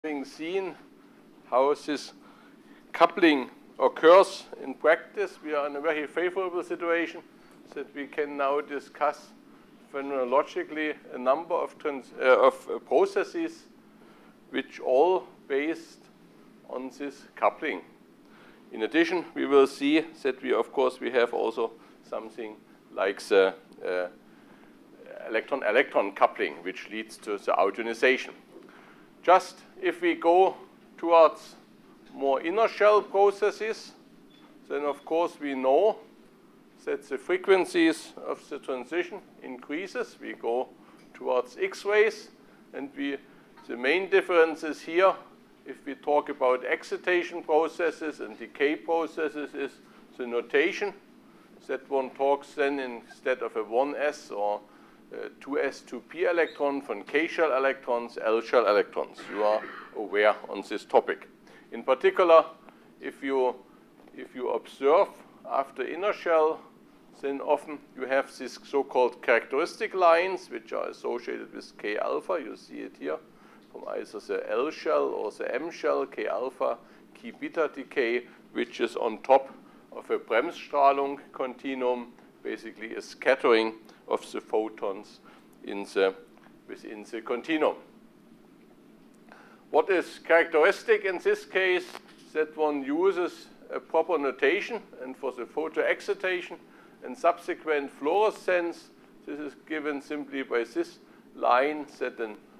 Having seen how this coupling occurs in practice, we are in a very favorable situation that we can now discuss phenomenologically a number of processes which all based on this coupling. In addition, we will see that we have also something like the electron-electron coupling, which leads to the audionization. Just if we go towards more inner shell processes, then of course we know that the frequencies of the transition increases. We go towards X-rays, and the main difference is here, if we talk about excitation processes and decay processes, is the notation that one talks then instead of a 1s or 2s, 2p electron from K-shell electrons, L-shell electrons. You are aware on this topic. In particular, if you observe after inner shell, then often you have these so-called characteristic lines which are associated with K alpha. You see it here from either the L shell or the M shell, K alpha, K beta decay, which is on top of a Bremsstrahlung continuum, basically a scattering of the photons within the continuum. What is characteristic in this case is that one uses a proper notation, and for the photoexcitation and subsequent fluorescence, this is given simply by this line that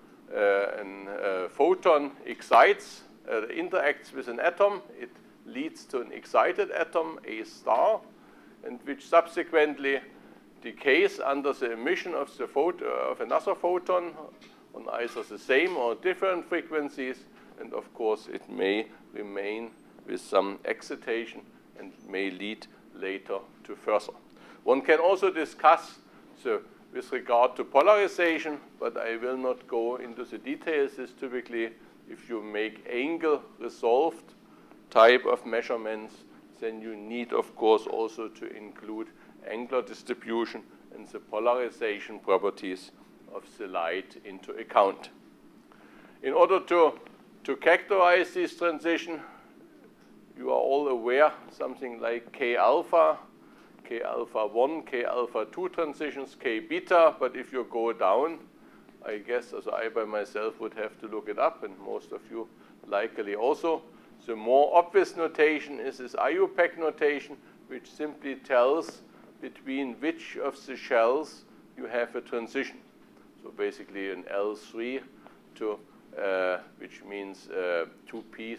a photon excites, interacts with an atom. It leads to an excited atom, A star, and which subsequently decays under the emission of another photon on either the same or different frequencies, and of course it may remain with some excitation and may lead later to further. One can also discuss with regard to polarization, but I will not go into the details. Is typically if you make angle resolved type of measurements, then you need of course also to include angular distribution and the polarization properties of the light into account. In order to characterize this transition, you are all aware something like K alpha 1, K alpha 2 transitions, K beta, but if you go down, I guess as I by myself would have to look it up, and most of you likely also, the more obvious notation is this IUPAC notation, which simply tells between which of the shells you have a transition. So basically an L3 to, which means 2p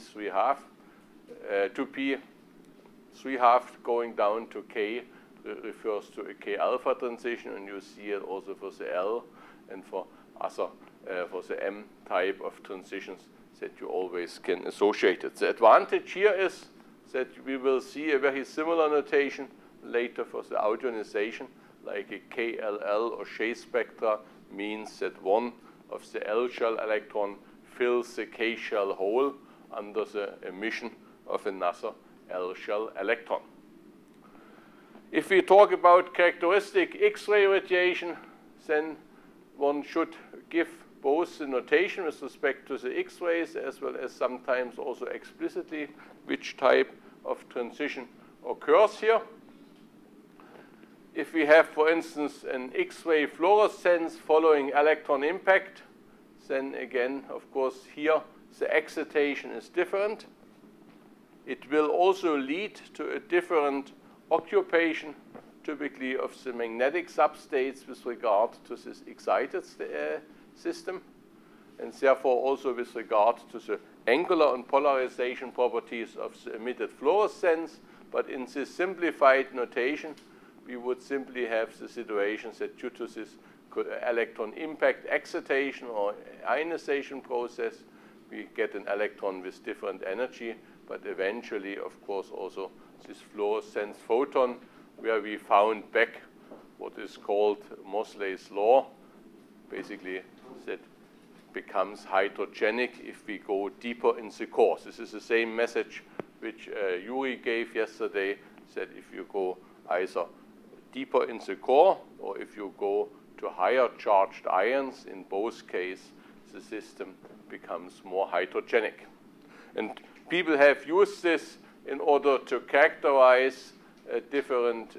3 half going down to K refers to a K alpha transition, and you see it also for the L and for the M type of transitions that you always can associate it. The advantage here is that we will see a very similar notation later for the audionization, like a KLL or Shea spectra means that one of the L shell electron fills the K shell hole under the emission of another L shell electron. If we talk about characteristic X-ray radiation, then one should give both the notation with respect to the X-rays as well as sometimes also explicitly which type of transition occurs here. If we have, for instance, an X-ray fluorescence following electron impact, then again, of course, here the excitation is different. It will also lead to a different occupation, typically of the magnetic substates with regard to this excited system, and therefore also with regard to the angular and polarization properties of the emitted fluorescence. But in this simplified notation, we would simply have the situation that due to this electron impact excitation or ionization process, we get an electron with different energy, but eventually, of course, also this fluorescence photon, where we found back what is called Mosley's law, basically that becomes hydrogenic if we go deeper in the core. This is the same message which Yuri gave yesterday, that if you go either deeper in the core or if you go to higher charged ions, in both cases the system becomes more hydrogenic. And people have used this in order to characterize different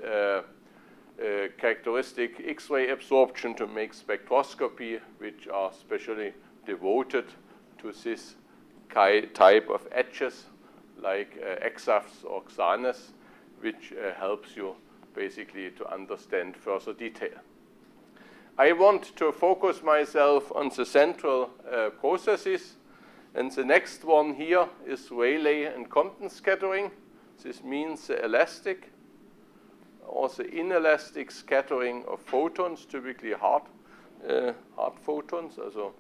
characteristic X-ray absorption to make spectroscopy, which are specially devoted to this type of edges, like EXAFS or XANES, which helps you basically to understand further detail. I want to focus myself on the central processes, and the next one here is Rayleigh and Compton scattering. This means the elastic or the inelastic scattering of photons, typically hard photons, also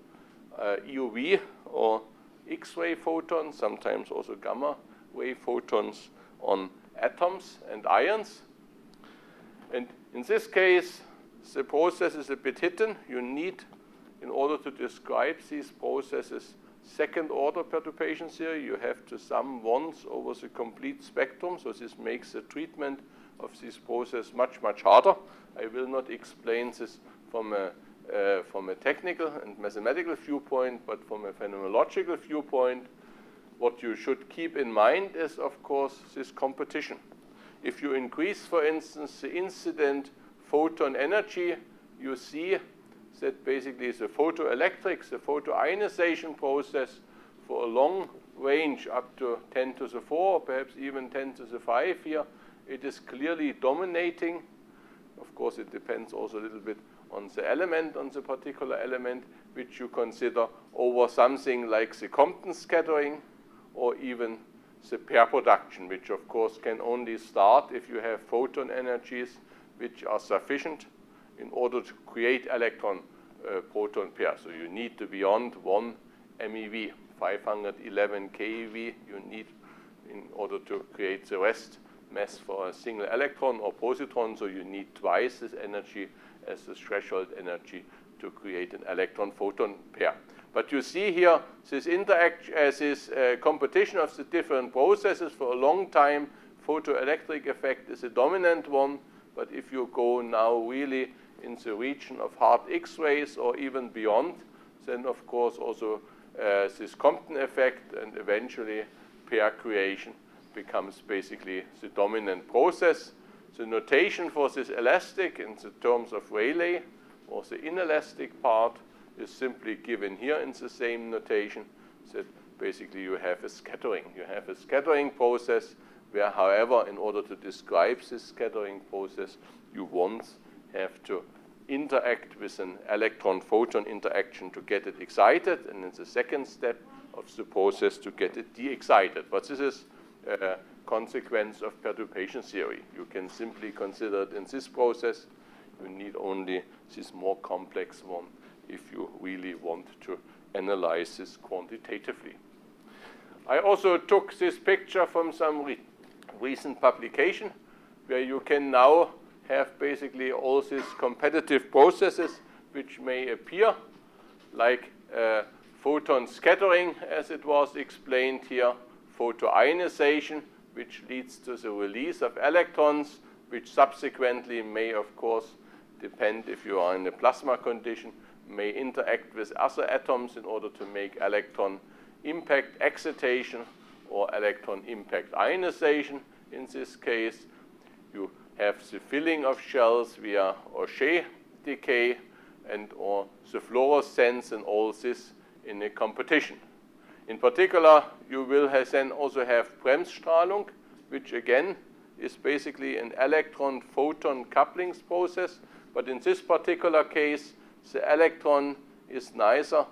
EUV or X-ray photons, sometimes also gamma wave photons on atoms and ions. And in this case, the process is a bit hidden. You need, in order to describe these processes, second-order perturbation theory. You have to sum ones over the complete spectrum, so this makes the treatment of this process much, much harder. I will not explain this from a technical and mathematical viewpoint, but from a phenomenological viewpoint. What you should keep in mind is, of course, this competition. If you increase, for instance, the incident photon energy, you see that basically the photoelectrics, the photoionization process for a long range up to 10 to the 4, or perhaps even 10 to the 5 here, it is clearly dominating. Of course, it depends also a little bit on the element, on the particular element, which you consider over something like the Compton scattering or even the pair production, which of course can only start if you have photon energies which are sufficient in order to create electron-proton pair. So you need to beyond 1 MeV, 511 keV you need in order to create the rest mass for a single electron or positron, so you need twice this energy as the threshold energy to create an electron-photon pair. But you see here this competition of the different processes for a long time. Photoelectric effect is a dominant one, but if you go now really in the region of hard X-rays or even beyond, then of course also this Compton effect and eventually pair creation becomes basically the dominant process. The notation for this elastic in the terms of Rayleigh or the inelastic part is simply given here in the same notation, that basically you have a scattering. You have a scattering process where, however, in order to describe this scattering process, you once have to interact with an electron-photon interaction to get it excited, and in the second step of the process to get it de-excited. But this is a consequence of perturbation theory. You can simply consider it in this process. You need only this more complex one if you really want to analyze this quantitatively. I also took this picture from some recent publication where you can now have basically all these competitive processes which may appear like photon scattering, as it was explained here, photoionization, which leads to the release of electrons, which subsequently may, of course, depend if you are in a plasma condition, may interact with other atoms in order to make electron impact excitation or electron impact ionization. In this case, you have the filling of shells via Auger decay and or the fluorescence and all this in a competition. In particular, you will then also have Bremsstrahlung, which again is basically an electron-photon couplings process. But in this particular case, the electron is neither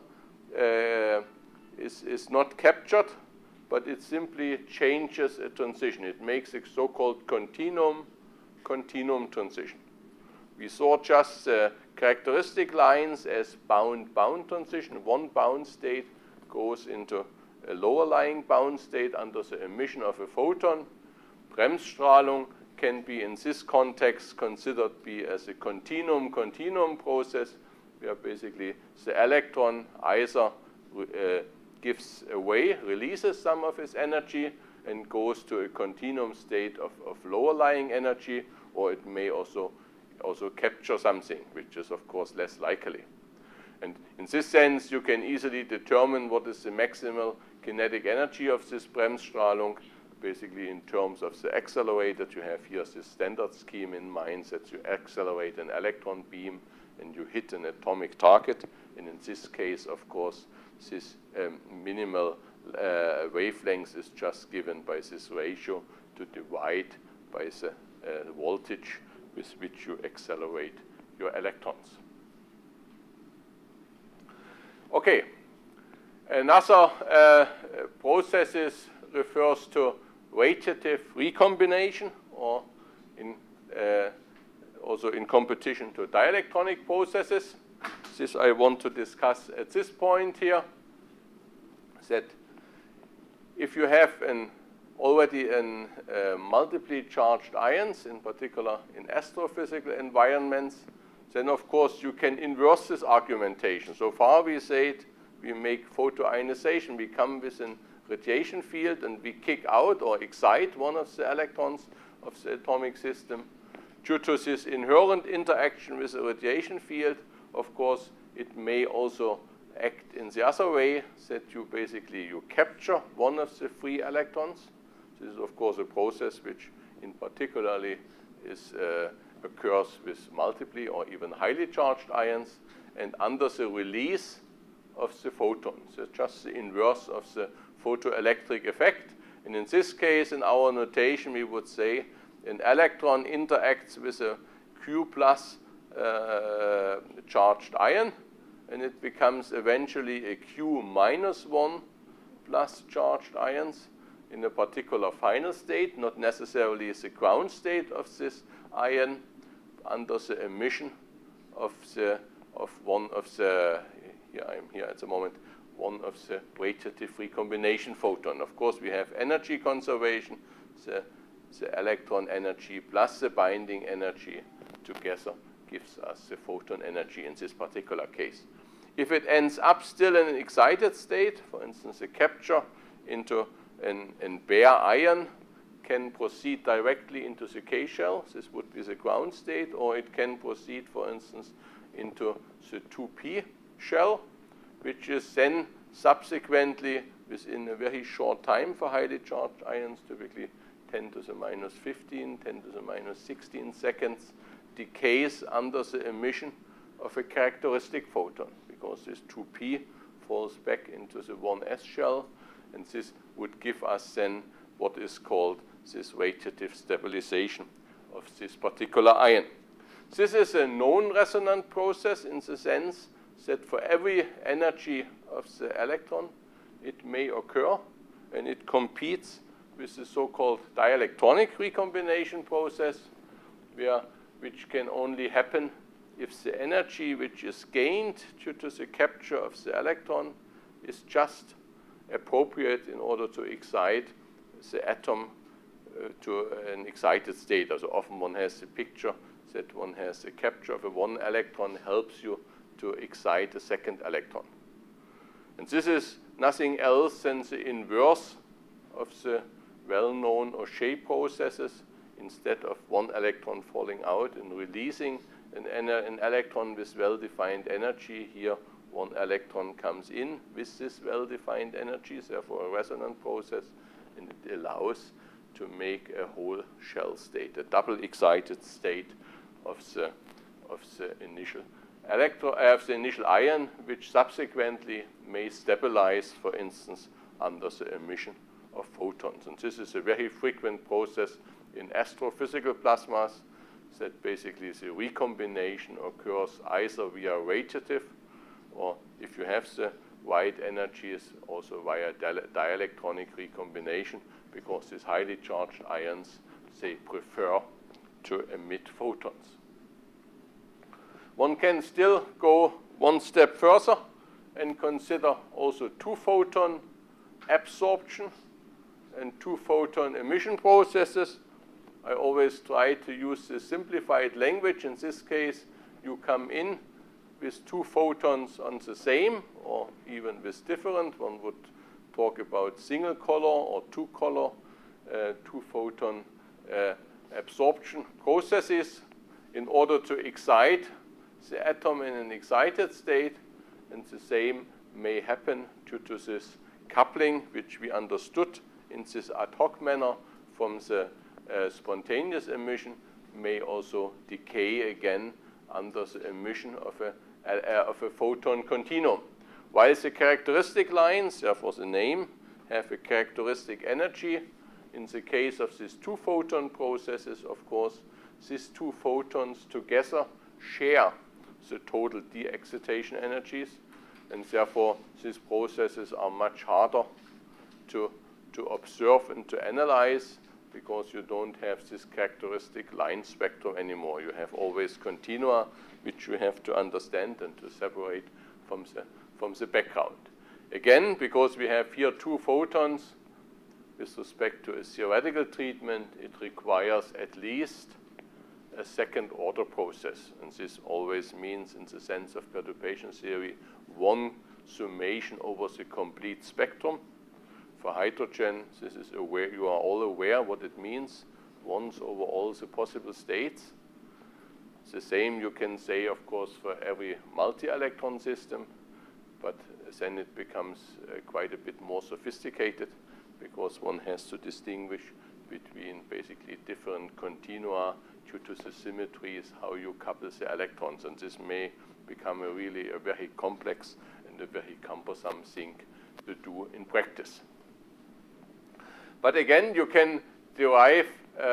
is not captured, but it simply changes a transition. It makes a so-called continuum transition. We saw just the characteristic lines as bound-bound transition. One bound state goes into a lower-lying bound state under the emission of a photon. Bremsstrahlung can be, in this context, considered be as a continuum process, where basically the electron either gives away, releases some of its energy, and goes to a continuum state of lower-lying energy, or it may also capture something, which is, of course, less likely. And in this sense, you can easily determine what is the maximal kinetic energy of this Bremsstrahlung, basically in terms of the accelerator. You have here this standard scheme in mind that you accelerate an electron beam and you hit an atomic target. And in this case, of course, this minimal wavelength is just given by this ratio to divide by the voltage with which you accelerate your electrons. Okay, another process refers to radiative recombination, or also in competition to dielectronic processes. This I want to discuss at this point here, that if you have already multiply charged ions, in particular in astrophysical environments, then of course you can inverse this argumentation. So far we said we make photoionization. We come with a radiation field and we kick out or excite one of the electrons of the atomic system. Due to this inherent interaction with the radiation field, of course, it may also act in the other way, that you capture one of the free electrons. This is, of course, a process which in particularly occurs with multiply or even highly charged ions, and under the release of the photon. So just the inverse of the photoelectric effect. And in this case, in our notation, we would say an electron interacts with a Q plus charged ion, and it becomes eventually a Q minus 1 plus charged ions in a particular final state, not necessarily the ground state of this ion, under the emission of one of the, here I am here at the moment, one of the radiative recombination photon. Of course, we have energy conservation, the electron energy plus the binding energy together gives us the photon energy in this particular case. If it ends up still in an excited state, for instance, a capture into a bare ion can proceed directly into the K shell. This would be the ground state, or it can proceed, for instance, into the 2p shell, which is then subsequently, within a very short time for highly charged ions, typically 10 to the minus 15, 10 to the minus 16 seconds, decays under the emission of a characteristic photon, because this 2p falls back into the 1s shell, and this would give us then what is called this radiative stabilization of this particular ion. This is a known resonant process in the sense that for every energy of the electron, it may occur, and it competes with the so-called dielectronic recombination process, which can only happen if the energy which is gained due to the capture of the electron is just appropriate in order to excite the atom to an excited state. So often one has the picture that one has the capture of one electron helps you to excite a second electron. And this is nothing else than the inverse of the well-known Auger processes. Instead of one electron falling out and releasing an electron with well-defined energy, here one electron comes in with this well-defined energy, therefore a resonant process, and it allows to make a whole shell state, a double excited state of the initial initial ion, which subsequently may stabilize, for instance, under the emission of photons. And this is a very frequent process in astrophysical plasmas, that basically the recombination occurs either via radiative, or if you have the right energies, also via dielectronic recombination, because these highly charged ions, they prefer to emit photons. One can still go one step further and consider also two-photon absorption and two-photon emission processes. I always try to use the simplified language. In this case, you come in with two photons on the same, or even with different. One would talk about single color or two-color two-photon absorption processes in order to excite the atom in an excited state. and the same may happen due to this coupling, which we understood in this ad hoc manner from the spontaneous emission, may also decay again under the emission of a photon continuum. While the characteristic lines, therefore the name, have a characteristic energy, in the case of these two photon processes, of course, these two photons together share the total de-excitation energies, and therefore these processes are much harder to observe and to analyze, because you don't have this characteristic line spectrum anymore. You have always continua, which you have to understand and to separate from the background. Again, because we have here two photons, with respect to a theoretical treatment, it requires at least a second-order process. And this always means, in the sense of perturbation theory, one summation over the complete spectrum. For hydrogen, this is aware, you are all aware what it means, once over all the possible states. The same you can say, of course, for every multi-electron system, but then it becomes quite a bit more sophisticated, because one has to distinguish between basically different continua due to the symmetries, how you couple the electrons, and this may become really a very complex and a very cumbersome thing to do in practice. But again, you can derive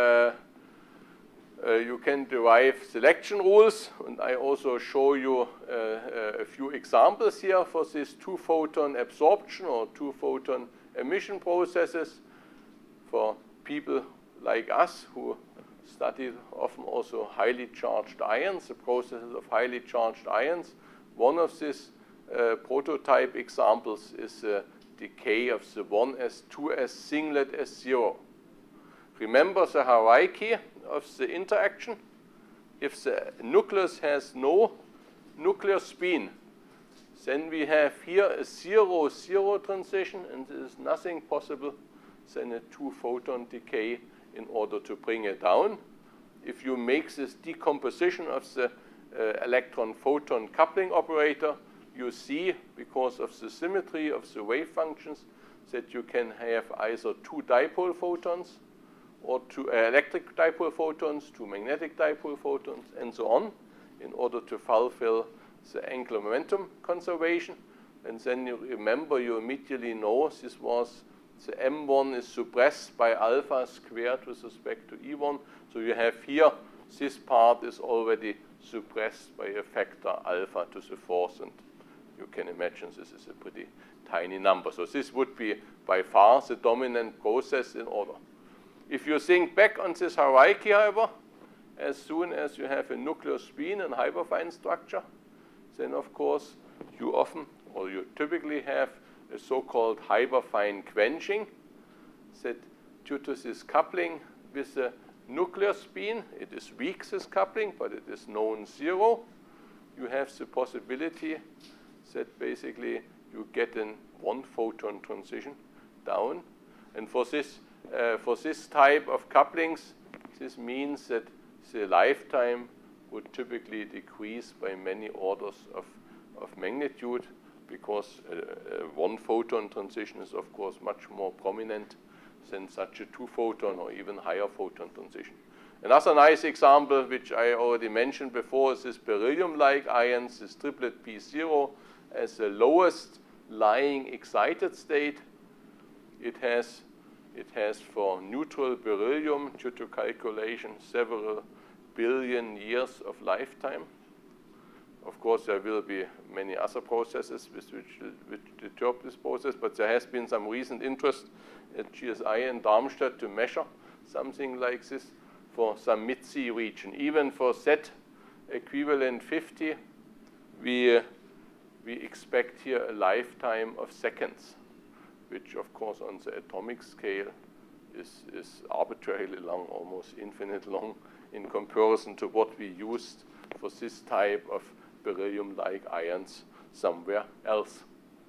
selection rules, and I also show you a few examples here for this two-photon absorption or two-photon emission processes for people like us who study often also highly charged ions, the processes of highly charged ions. One of these prototype examples is the decay of the 1s, 2s singlet S0. Remember the hierarchy of the interaction? If the nucleus has no nuclear spin, then we have here a 0-0 transition, and there is nothing possible than a two-photon decay in order to bring it down. If you make this decomposition of the electron-photon coupling operator, you see, because of the symmetry of the wave functions, that you can have either two dipole photons, or two electric dipole photons, two magnetic dipole photons, and so on, in order to fulfill the angular momentum conservation. And then you remember, you immediately know this was the M1 is suppressed by alpha squared with respect to E1. So you have here, this part is already suppressed by a factor alpha to the fourth, and you can imagine this is a pretty tiny number. So this would be by far the dominant process in order. If you think back on this hierarchy, however, as soon as you have a nuclear spin and hyperfine structure, then of course you often, or you typically have a so-called hyperfine quenching, that due to this coupling with the nuclear spin, it is weak, this coupling, but it is known 0. You have the possibility that basically you get a one-photon transition down. And for this type of couplings, this means that the lifetime would typically decrease by many orders of magnitude, because one photon transition is, of course, much more prominent than such a two-photon or even higher photon transition. Another nice example, which I already mentioned before, is this beryllium-like ions, this triplet P0, as the lowest lying excited state. It has for neutral beryllium, due to calculation, several billion years of lifetime. Of course, there will be many other processes which disturb this process, but there has been some recent interest at GSI in Darmstadt to measure something like this for some mid-C region. Even for Z equivalent 50, we expect here a lifetime of seconds, which of course on the atomic scale is arbitrarily long, almost infinite long, in comparison to what we used for this type of beryllium-like ions somewhere else.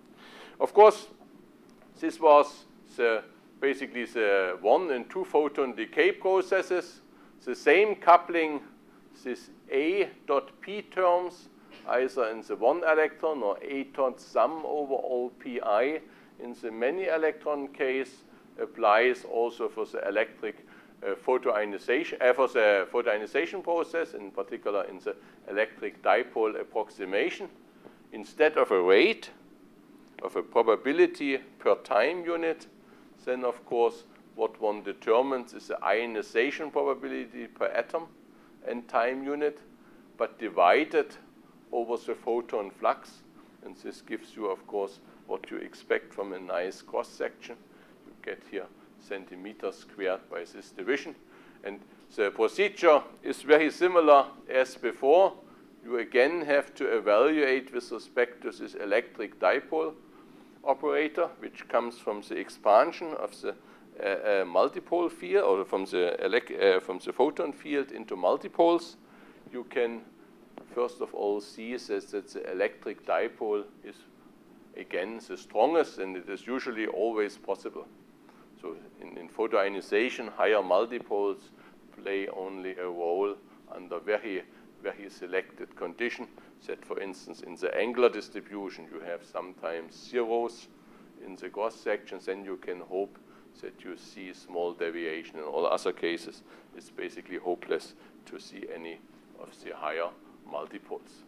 Of course, this was basically the 1 and 2 photon decay processes. The same coupling, this A dot P terms, either in the one electron or A-tot sum over all pi in the many electron case applies also for the electric photoionization, for the photoionization process, in particular in the electric dipole approximation. Instead of a rate, of a probability per time unit, then of course what one determines is the ionization probability per atom and time unit, but divided over the photon flux. And this gives you, of course, what you expect from a nice cross-section. You get here centimeters squared by this division. And the procedure is very similar as before. You again have to evaluate with respect to this electric dipole operator, which comes from the expansion of the multipole field, or from the photon field into multipoles. You can first of all see that the electric dipole is again the strongest, and it is usually always possible. So in photoionization, higher multipoles play only a role under very, very selected condition. That, for instance, in the angular distribution, you have sometimes zeros in the cross sections, then you can hope that you see small deviation. In all other cases, it's basically hopeless to see any of the higher multipoles.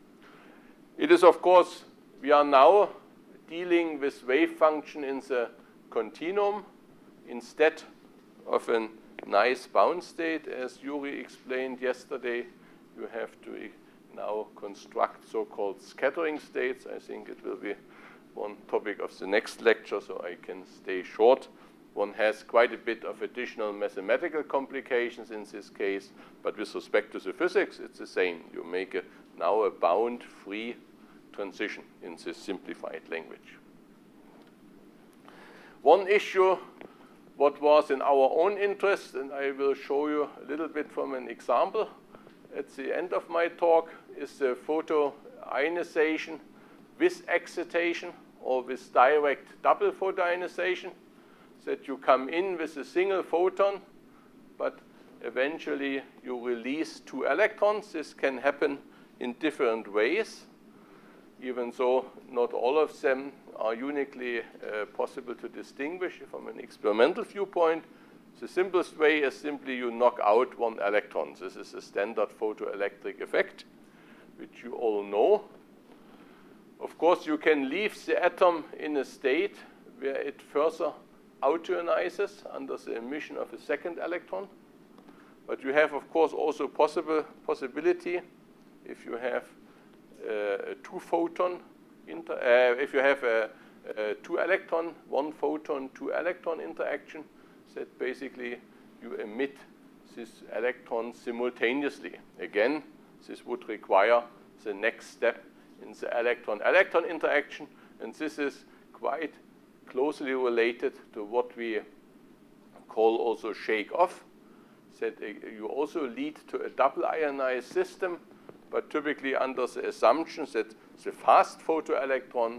It is, of course, we are now dealing with wave function in the continuum instead of a nice bound state, as Yuri explained yesterday. You have to now construct so-called scattering states. I think it will be one topic of the next lecture, so I can stay short. One has quite a bit of additional mathematical complications in this case, but with respect to the physics, it's the same. You make now a bound-free transition in this simplified language. One issue, what was in our own interest, and I will show you a little bit from an example at the end of my talk, is the photoionization with excitation or with direct double photoionization, that you come in with a single photon, but eventually you release 2 electrons. This can happen in different ways, even though not all of them are uniquely possible to distinguish from an experimental viewpoint. The simplest way is simply you knock out 1 electron. This is a standard photoelectric effect, which you all know. Of course, you can leave the atom in a state where it further autoionizes under the emission of a second electron. But you have, of course, also possibility if you have a 2-photon, if you have a 2-electron, 1 photon, 2 electron interaction, that basically you emit this electron simultaneously. Again, this would require the next step in the electron-electron interaction, and this is quite closely related to what we call also shake-off, that you also lead to a double ionized system, but typically under the assumption that the fast photoelectron,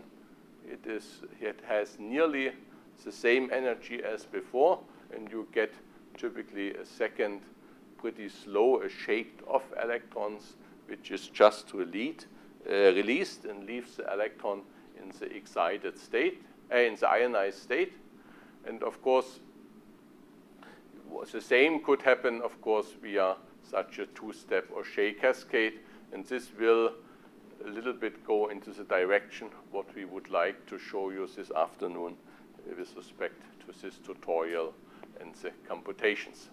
it has nearly the same energy as before, and you get typically a second pretty slow, a shaked-off electrons, which is just released and leaves the electron in the excited state, in the ionized state. And of course, the same could happen, of course, via such a 2-step or shake cascade, and this will a little bit go into the direction what we would like to show you this afternoon with respect to this tutorial and the computations.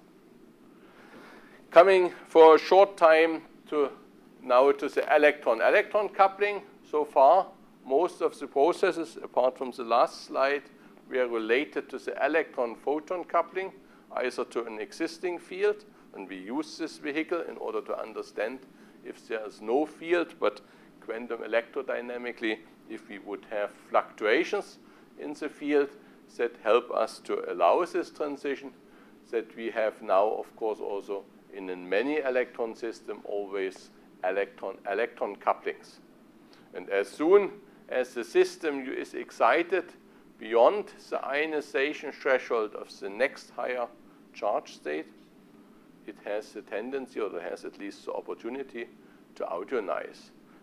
Coming for a short time now to the electron-electron coupling. So far, most of the processes, apart from the last slide, were related to the electron-photon coupling, either to an existing field, and we use this vehicle in order to understand if there is no field, but quantum electrodynamically, if we would have fluctuations in the field that help us to allow this transition, that we have now, of course, also in a many electron system, always electron-electron couplings. And as soon as the system is excited beyond the ionization threshold of the next higher charge state, it has the tendency, or it has at least the opportunity, to autoionize.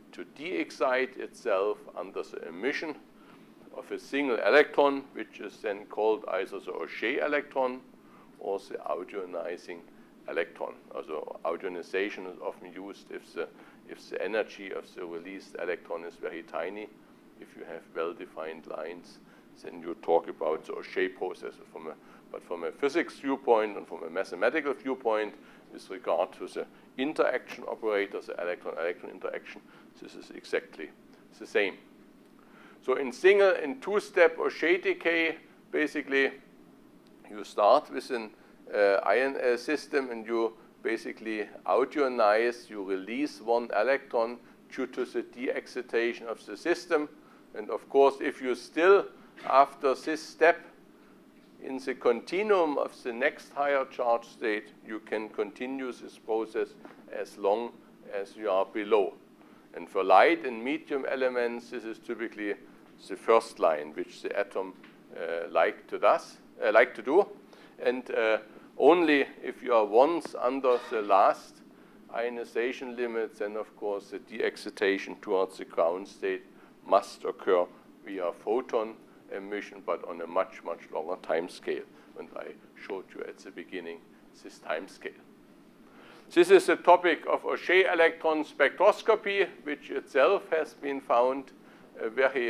to de-excite itself under the emission of a single electron, which is then called either the Auger electron or the audionizing electron. Also, audionization is often used if the energy of the released electron is very tiny. If you have well-defined lines, then you talk about the Auger process. But from a physics viewpoint and from a mathematical viewpoint, with regard to the interaction operator, the electron-electron interaction, this is exactly the same. So in single and two-step Auger decay, basically, you start with an ion system and you basically audionize, you release one electron due to the de-excitation of the system. And of course, if you still, after this step, in the continuum of the next higher charge state, you can continue this process as long as you are below. And for light and medium elements, this is typically the first line, which the atom like to do. And only if you are once under the last ionization limit, then of course the de-excitation towards the ground state must occur via photon emission, but on a much, much longer time scale. And I showed you at the beginning this time scale. This is the topic of Auger electron spectroscopy, which itself has been found a very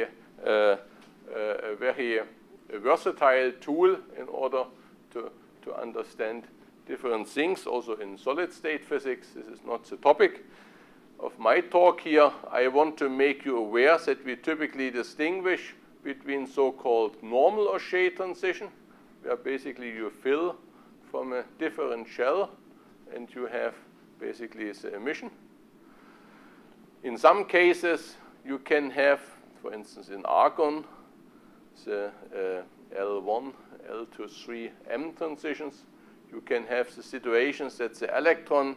versatile tool in order to understand different things, also in solid-state physics. This is not the topic of my talk here. I want to make you aware that we typically distinguish between so-called normal Auger transition, where basically you fill from a different shell and you have basically the emission. In some cases, you can have, for instance, in argon, the L1, L2, 3, M transitions. You can have the situations that the electron,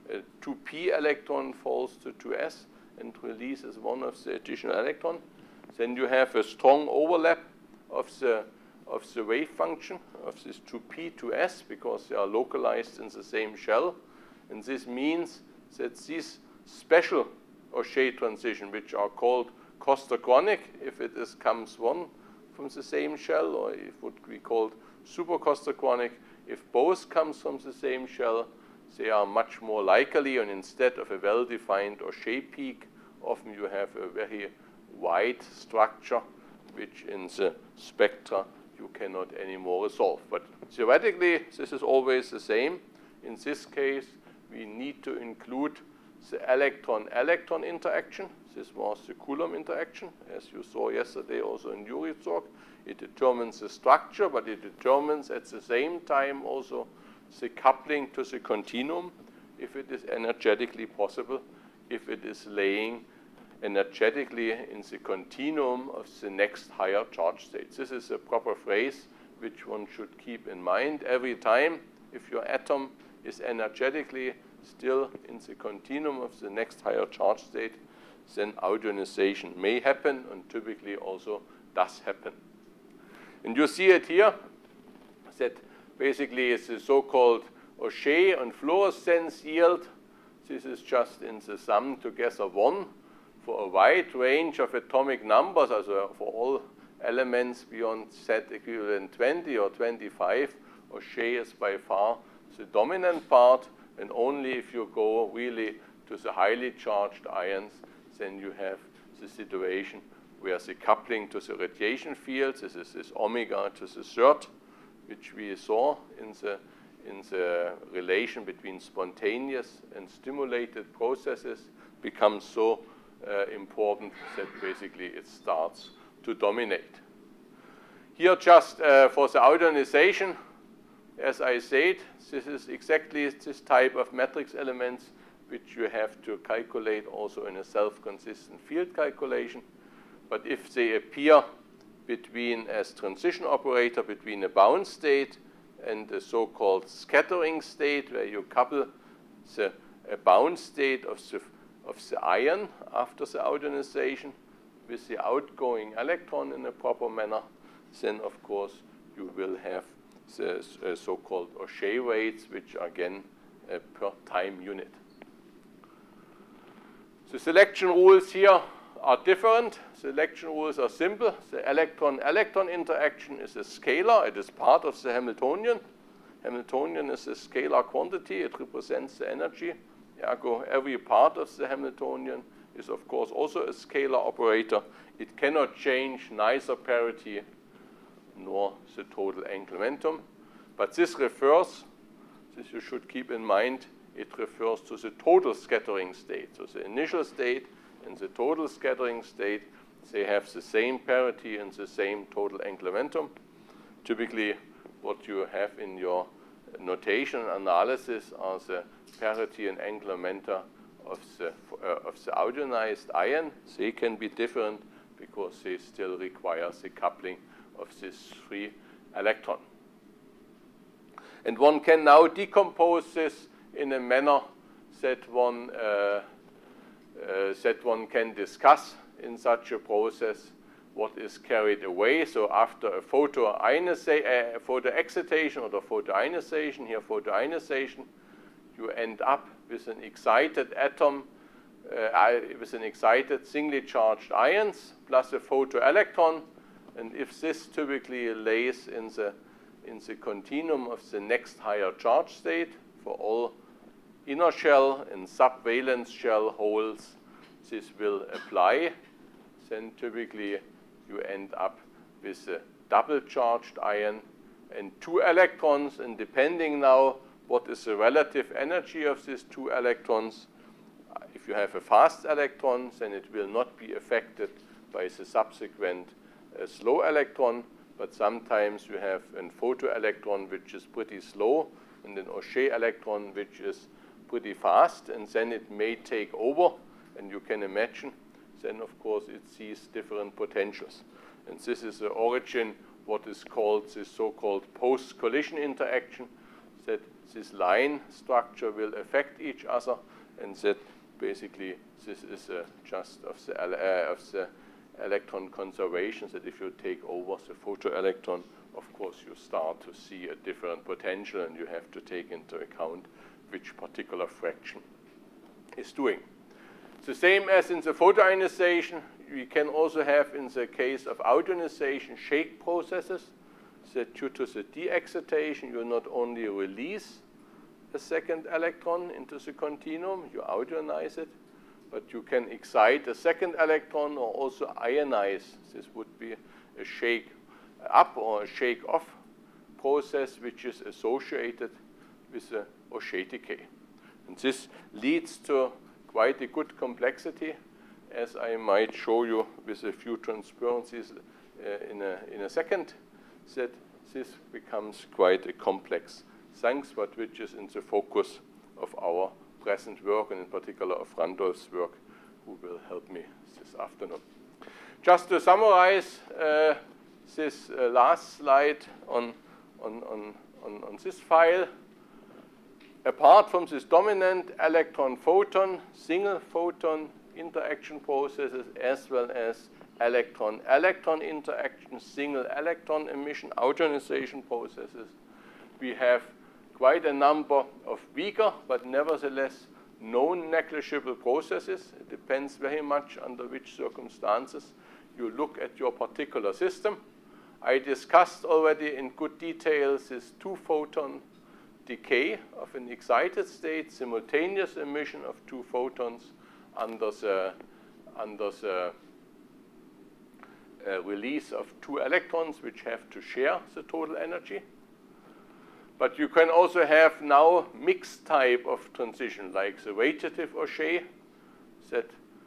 2p electron, falls to 2s and releases one of the additional electron. Then you have a strong overlap of the wave function of this 2p to s because they are localized in the same shell. And this means that these special Auger transition, which are called costerchronic, if it comes one from the same shell, or it would be called supercosterchronic, if both comes from the same shell, they are much more likely, and instead of a well-defined Auger peak, often you have a very wide structure, which in the spectra you cannot anymore resolve. But theoretically, this is always the same. In this case, we need to include the electron-electron interaction. This was the Coulomb interaction, as you saw yesterday also in Yuri's talk. It determines the structure, but it determines at the same time also the coupling to the continuum, if it is energetically possible, if it is laying energetically in the continuum of the next higher charge state. This is a proper phrase which one should keep in mind every time. If your atom is energetically still in the continuum of the next higher charge state, then audionization may happen and typically also does happen. And you see it here, that basically it's the so-called Auger and fluorescence yield. This is just in the sum together 1 for a wide range of atomic numbers, also for all elements beyond Z equivalent 20 or 25. Auger is by far the dominant part, and only if you go really to the highly charged ions, then you have the situation where the coupling to the radiation field, this is this omega to the third, which we saw in the relation between spontaneous and stimulated processes, becomes so important that basically it starts to dominate. Here just for the audionization, as I said, this is exactly this type of matrix elements which you have to calculate also in a self-consistent field calculation. But if they appear between as transition operator between a bound state and a so-called scattering state, where you couple a bound state of the ion after the audionization with the outgoing electron in a proper manner, then of course you will have the so-called Auger rates, which are again per time unit. The selection rules here are different. Selection rules are simple. The electron-electron interaction is a scalar. It is part of the Hamiltonian. Hamiltonian is a scalar quantity. It represents the energy. Ergo, every part of the Hamiltonian is, of course, also a scalar operator. It cannot change neither parity nor the total angular momentum. But this refers, this you should keep in mind, it refers to the total scattering state. So the initial state and the total scattering state, they have the same parity and the same total angular momentum. Typically, what you have in your notation analysis are the parity and angular momenta of the ionized ion. They can be different because they still require the coupling of this free electron. And one can now decompose this in a manner that one can discuss in such a process what is carried away. So after a photoexcitation or the photoionization, here photoionization, you end up with an excited atom, with an excited singly charged ions plus a photoelectron. And if this typically lays in the continuum of the next higher charge state for all inner shell and subvalence shell holes, this will apply. Then typically you end up with a double charged ion and 2 electrons, and depending now what is the relative energy of these 2 electrons, if you have a fast electron, then it will not be affected by the subsequent slow electron, but sometimes you have a photoelectron which is pretty slow and an Auger electron which is pretty fast, and then it may take over, and you can imagine then of course it sees different potentials. And this is the origin, what is called the so-called post-collision interaction, that this line structure will affect each other, and that basically this is just of the electron conservation, that if you take over the photoelectron, of course you start to see a different potential, and you have to take into account which particular fraction is doing. The same as in the photoionization, we can also have in the case of outionization shake processes, that due to the de-excitation you not only release a second electron into the continuum, you outionize it, but you can excite a second electron or also ionize. This would be a shake up or a shake off process which is associated with the Auger decay. And this leads to quite a good complexity, as I might show you with a few transparencies in a second, that this becomes quite a complex thing, but which is in the focus of our present work, and in particular of Randolph's work, who will help me this afternoon. Just to summarize this last slide on this file, apart from this dominant electron-photon, single-photon interaction processes, as well as electron-electron interaction, single-electron emission, outionization processes, we have quite a number of weaker, but nevertheless known negligible processes. It depends very much under which circumstances you look at your particular system. I discussed already in good detail this 2-photon decay of an excited state, simultaneous emission of 2 photons under the release of 2 electrons which have to share the total energy. But you can also have now mixed type of transition, like the radiative Auger, that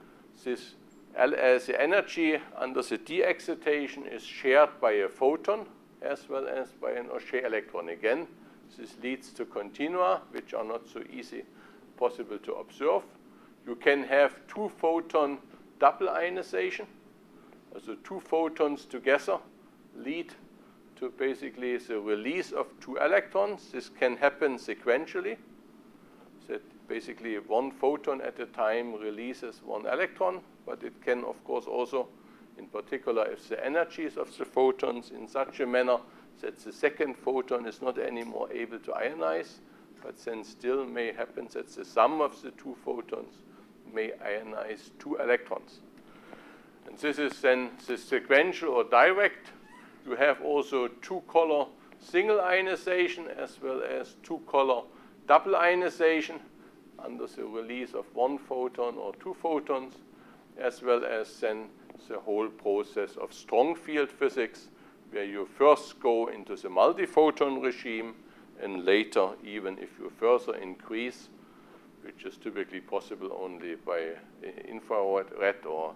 the energy under the de-excitation is shared by a photon as well as by an Auger electron. Again, this leads to continua, which are not so easy possible to observe. You can have 2-photon double ionization. So 2 photons together lead to basically the release of 2 electrons. This can happen sequentially. That basically 1 photon at a time releases 1 electron, but it can, of course, also, in particular, if the energies of the photons in such a manner that the second photon is not anymore able to ionize, but then still may happen that the sum of the 2 photons may ionize 2 electrons. And this is then the sequential or direct. You have also 2-color single ionization as well as 2-color double ionization under the release of 1 photon or 2 photons, as well as then the whole process of strong field physics, where you first go into the multiphoton regime, and later, even if you further increase, which is typically possible only by infrared or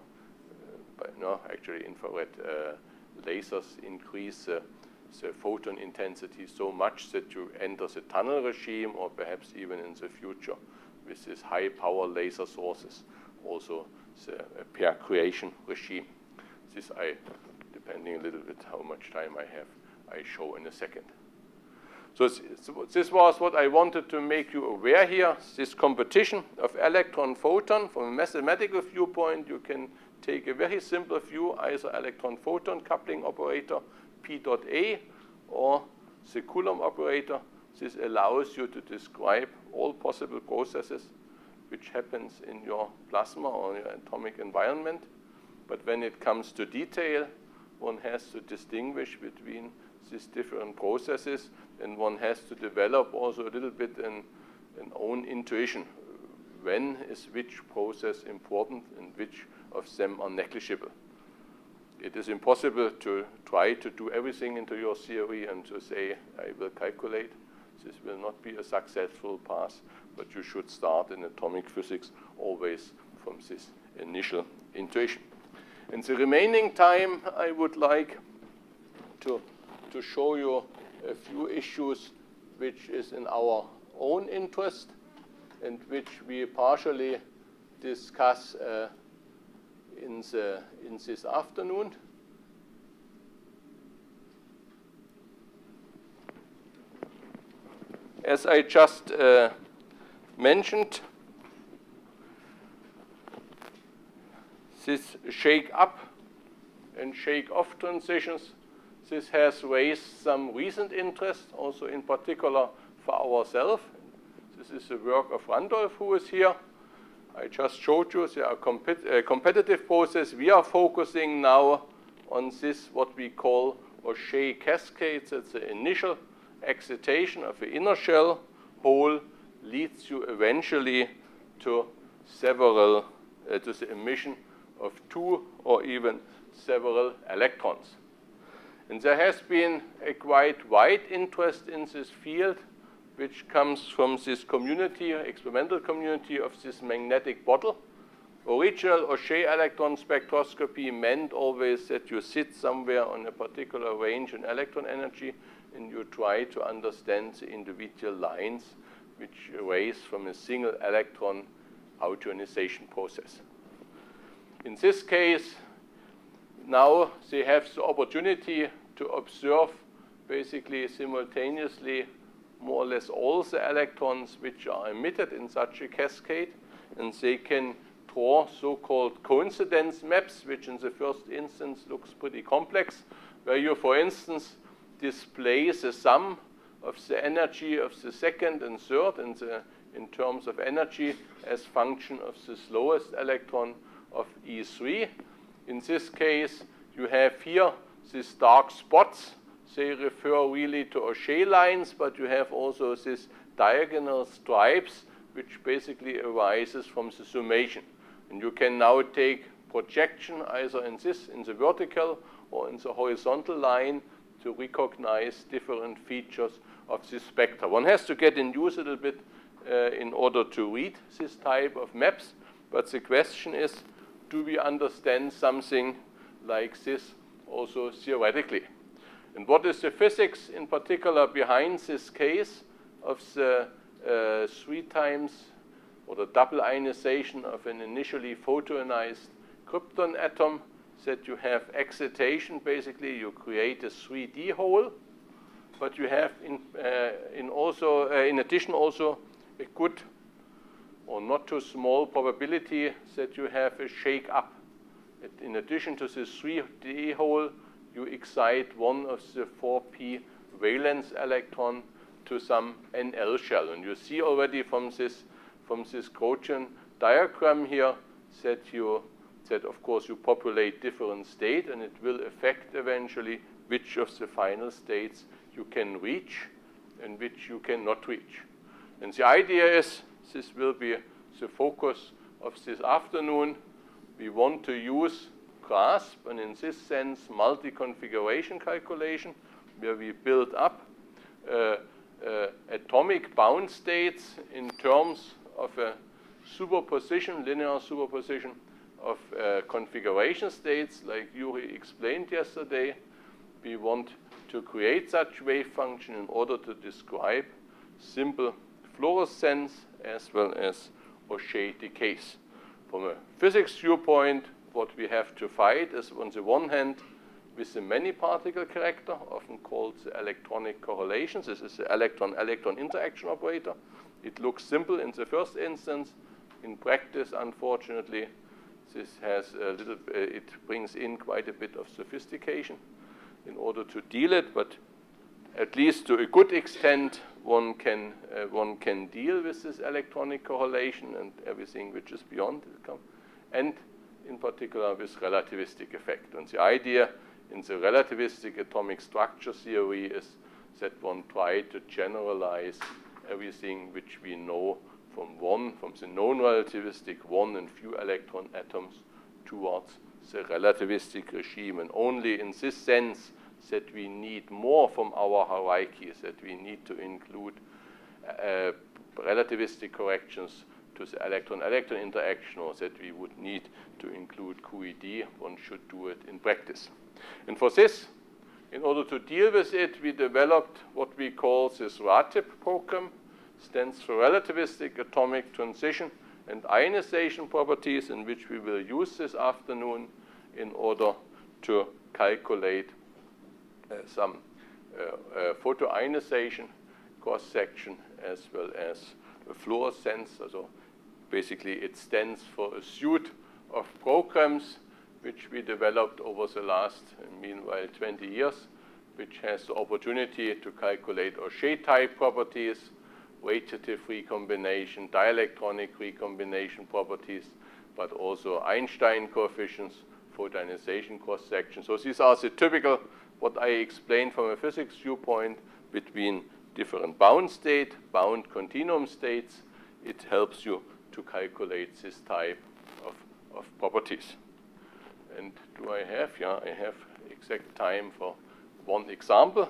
infrared lasers increase the photon intensity so much that you enter the tunnel regime, or perhaps even in the future with these high power laser sources, also the pair creation regime. This depending a little bit how much time I have, I show in a second. So this was what I wanted to make you aware here, this competition of electron-photon. From a mathematical viewpoint, you can take a very simple view, either electron-photon coupling operator, P dot A, or the Coulomb operator. This allows you to describe all possible processes which happens in your plasma or your atomic environment. But when it comes to detail, one has to distinguish between these different processes, and one has to develop also a little bit an own intuition. When is which process important and which of them are negligible? It is impossible to try to do everything into your theory and to say, I will calculate. This will not be a successful path, but you should start in atomic physics always from this initial intuition. In the remaining time, I would like to show you a few issues which is in our own interest and which we partially discuss in this afternoon. As I just mentioned, this shake up and shake off transitions, this has raised some recent interest, also in particular for ourselves. This is the work of Randolph, who is here. I just showed you the competitive process. We are focusing now on this, what we call Auger cascade. That's the initial excitation of the inner shell hole leads you eventually to several, to the emission of 2 or even several electrons. And there has been a quite wide interest in this field, which comes from this community, experimental community of this magnetic bottle. Original Auger electron spectroscopy meant always that you sit somewhere on a particular range in electron energy and you try to understand the individual lines which arise from a single electron auto-ionization process. In this case, now they have the opportunity to observe basically simultaneously more or less all the electrons which are emitted in such a cascade, and they can draw so-called coincidence maps, which in the first instance looks pretty complex, where you, for instance, display the sum of the energy of the second and third in terms of energy as function of the slowest electron of E3. In this case, you have here these dark spots. They refer really to Auger lines, but you have also these diagonal stripes, which basically arises from the summation. And you can now take projection either in the vertical or in the horizontal line to recognize different features of this spectra. One has to get in use a little bit in order to read this type of maps, but the question is, do we understand something like this also theoretically? And what is the physics in particular behind this case of the 3 times or the double ionization of an initially photoionized krypton atom, that you have excitation? Basically, you create a 3D hole, but you have in addition also a good or not too small probability that you have a shake up. In addition to this 3D hole, you excite one of the 4p valence electron to some NL shell. And you see already from this quotient diagram here that of course you populate different states, and it will affect eventually which of the final states you can reach and which you cannot reach. And the idea is, this will be the focus of this afternoon. We want to use GRASP, and in this sense, multi-configuration calculation, where we build up atomic bound states in terms of a superposition, linear superposition of configuration states, like Yuri explained yesterday. We want to create such wave function in order to describe simple fluorescence as well as Auger decays. From a physics viewpoint, what we have to fight is, on the one hand, with the many-particle character, often called the electronic correlations. This is the electron-electron interaction operator. It looks simple in the first instance. In practice, unfortunately, this has a little, it brings in quite a bit of sophistication in order to deal it, but at least to a good extent, one can deal with this electronic correlation and everything which is beyond it, and in particular with relativistic effect. And the idea in the relativistic atomic structure theory is that one tries to generalize everything which we know from the non-relativistic one and few electron atoms towards the relativistic regime. And only in this sense that we need more from our hierarchies, that we need to include relativistic corrections to the electron-electron interaction, or that we would need to include QED, one should do it in practice. And for this, in order to deal with it, we developed what we call this RATIP program. Stands for relativistic atomic transition and ionization properties, in which we will use this afternoon in order to calculate some photoionization cross-section as well as fluorescence. So basically, it stands for a suite of programs which we developed over the last, meanwhile, 20 years, which has the opportunity to calculate Auger-type properties, radiative recombination, dielectronic recombination properties, but also Einstein coefficients, photoionization cross-section. So these are the typical, what I explained from a physics viewpoint, between different bound state, bound continuum states. It helps you to calculate this type of properties. And do I have? Yeah, I have exact time for one example.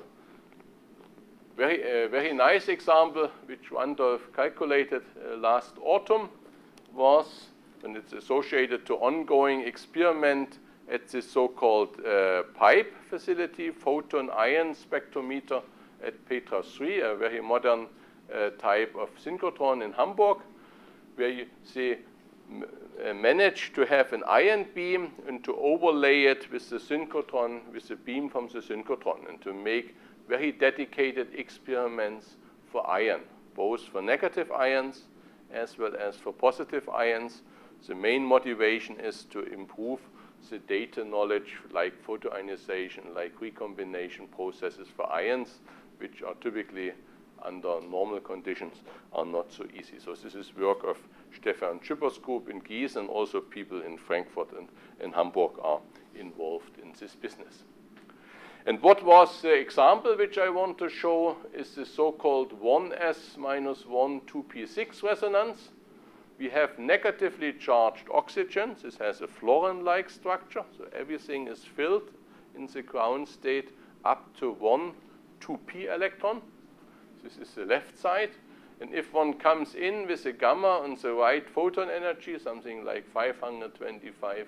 Very nice example, which Randolph calculated last autumn, was, and it's associated to ongoing experiment at this so-called PIPE facility, photon-ion spectrometer at Petra 3, a very modern type of synchrotron in Hamburg, where they managed to have an ion beam and to overlay it with the synchrotron, with the beam from the synchrotron, and to make very dedicated experiments for ion, both for negative ions as well as for positive ions. The main motivation is to improve the data knowledge, like photoionization, like recombination processes for ions, which are typically under normal conditions are not so easy. So this is work of Stefan Schipper's group in Gießen, and also people in Frankfurt and Hamburg are involved in this business. And what was the example which I want to show is the so-called 1s minus 1 2p6 resonance. We have negatively charged oxygen. This has a fluorine-like structure, so everything is filled in the ground state up to 1 2p electron. This is the left side. And if one comes in with a gamma on the right photon energy, something like 525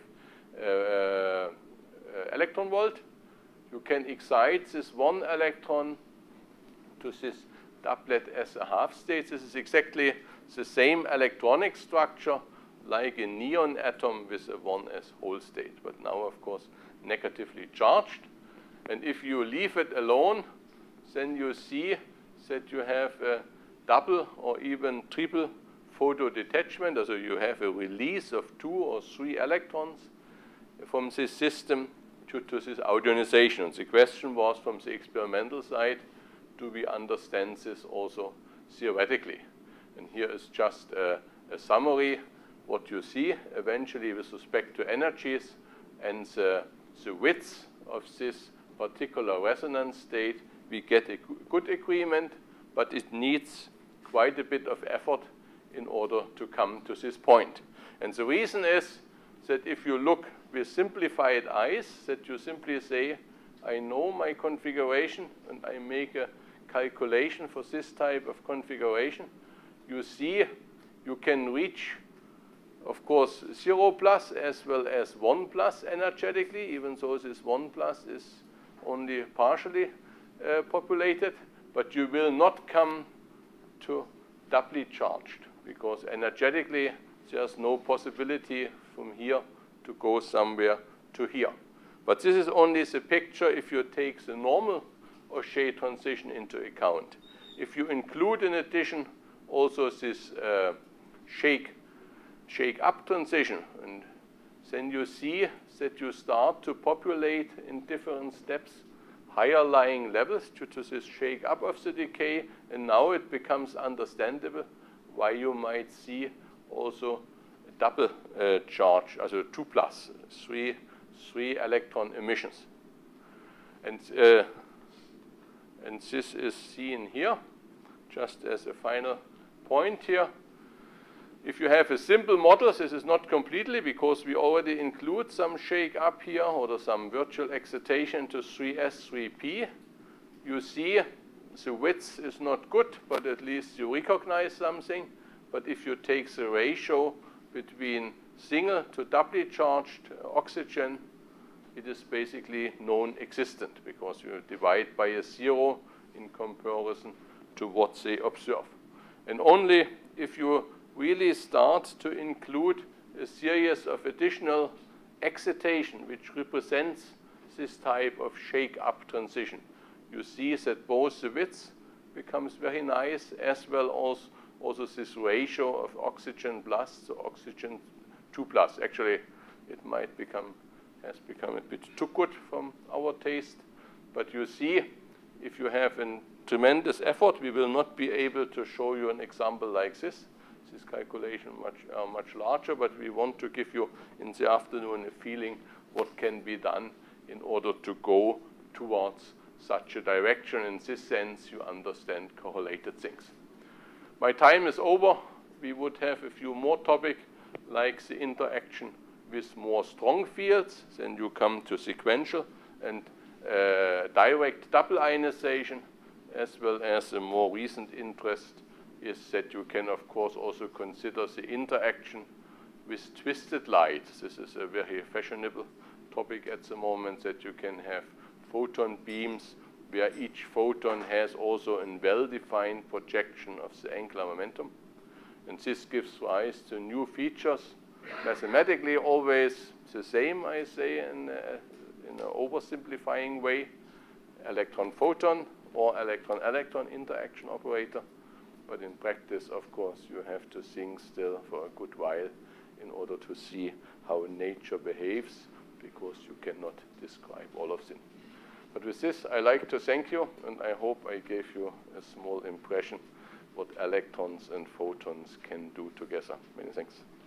electron volt, you can excite this one electron to this doublet as a half state. This is exactly the same electronic structure like a neon atom with a 1s whole state, but now, of course, negatively charged. And if you leave it alone, then you see that you have a double or even triple photo detachment. So you have a release of 2 or 3 electrons from this system due to this ionization. And the question was, from the experimental side, do we understand this also theoretically? And here is just a summary what you see eventually with respect to energies and the width of this particular resonance state, we get a good agreement, but it needs quite a bit of effort in order to come to this point. And the reason is that if you look with simplified eyes, that you simply say, I know my configuration and I make a calculation for this type of configuration, you see you can reach, of course, 0 plus as well as 1 plus energetically, even though this 1 plus is only partially populated, but you will not come to doubly charged because energetically there's no possibility from here to go somewhere to here. But this is only the picture if you take the normal Auger transition into account. If you include in addition also this shake-up transition, and then you see that you start to populate in different steps higher lying levels due to this shake-up of the decay, and now it becomes understandable why you might see also a double charge, also 2 plus, three electron emissions. And this is seen here, just as a final point here. If you have a simple model, this is not completely because we already include some shake up here or some virtual excitation to 3s, 3p. You see the width is not good, but at least you recognize something. But if you take the ratio between single to doubly charged oxygen, it is basically non-existent because you divide by a 0 in comparison to what they observe. And only if you really start to include a series of additional excitation which represents this type of shake-up transition, you see that both the width becomes very nice as well as also this ratio of oxygen plus to oxygen 2 plus. Actually, it has become a bit too good from our taste. But you see, if you have a tremendous effort, we will not be able to show you an example like this. This calculation much larger, but we want to give you in the afternoon a feeling what can be done in order to go towards such a direction. In this sense, you understand correlated things. My time is over. We would have a few more topics, like the interaction with more strong fields. Then you come to sequential and direct double ionization, as well as a more recent interest is that you can, of course, also consider the interaction with twisted light. This is a very fashionable topic at the moment, that you can have photon beams where each photon has also a well-defined projection of the angular momentum. And this gives rise to new features, mathematically always the same, I say, in an oversimplifying way, electron-photon or electron-electron interaction operator. But in practice, of course, you have to think still for a good while in order to see how nature behaves, because you cannot describe all of them. But with this, I like to thank you, and I hope I gave you a small impression what electrons and photons can do together. Many thanks.